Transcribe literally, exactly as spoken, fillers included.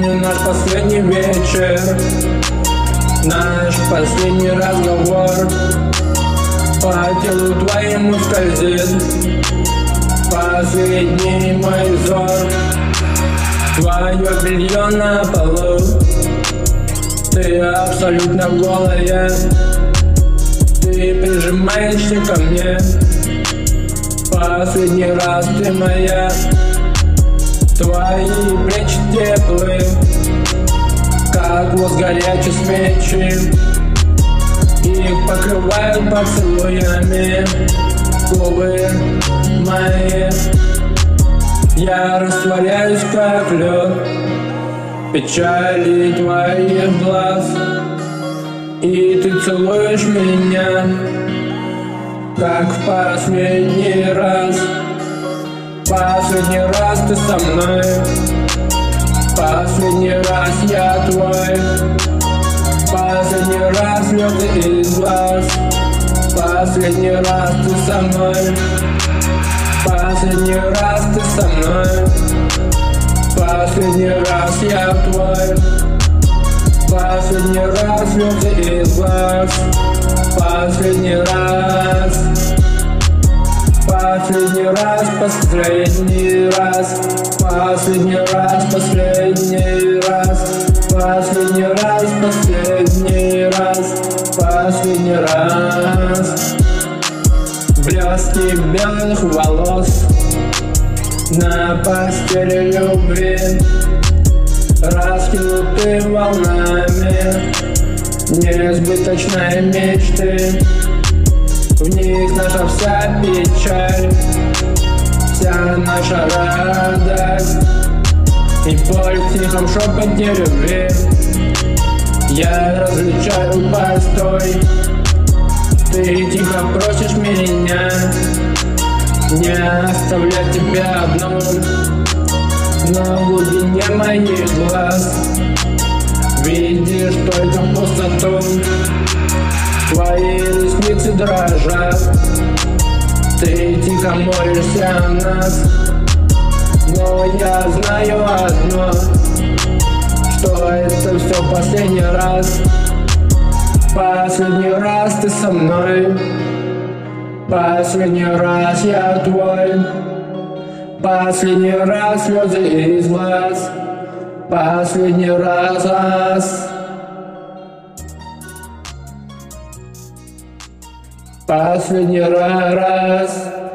Помню наш последний вечер, наш последний разговор. По телу твоему скользит последний мой взор. Твое белье на полу, ты абсолютно голая, ты прижимаешься ко мне. Последний раз ты моя, твои плечи теплые, как воск горячей свечи. Их покрывают поцелуями губы мои. Я растворяюсь, как лед, печали твоих глаз. И ты целуешь меня, как в последний раз. Последний раз ты со мной, последний раз я твой. Последний раз слезы из глаз, последний раз ты со мной. Последний раз ты со мной, последний раз я твой. Последний раз слезы из глаз, последний раз. Последний раз, последний раз, последний раз, последний раз, последний раз, последний раз, последний раз. Блестки белых волос на постели любви, раскинуты волнами несбыточной мечты. В них наша вся печаль, вся наша радость и боль в тихом шепоте любви. Я различаю постой, ты тихо просишь меня не оставлять тебя одну. Но в глубине моих глаз видишь только пустоту. Твои ресницы дрожат, ты тихо молишься о нас. Но я знаю одно, что это все последний раз. Последний раз ты со мной, последний раз я твой. Последний раз слезы из глаз, последний раз. Последний раз.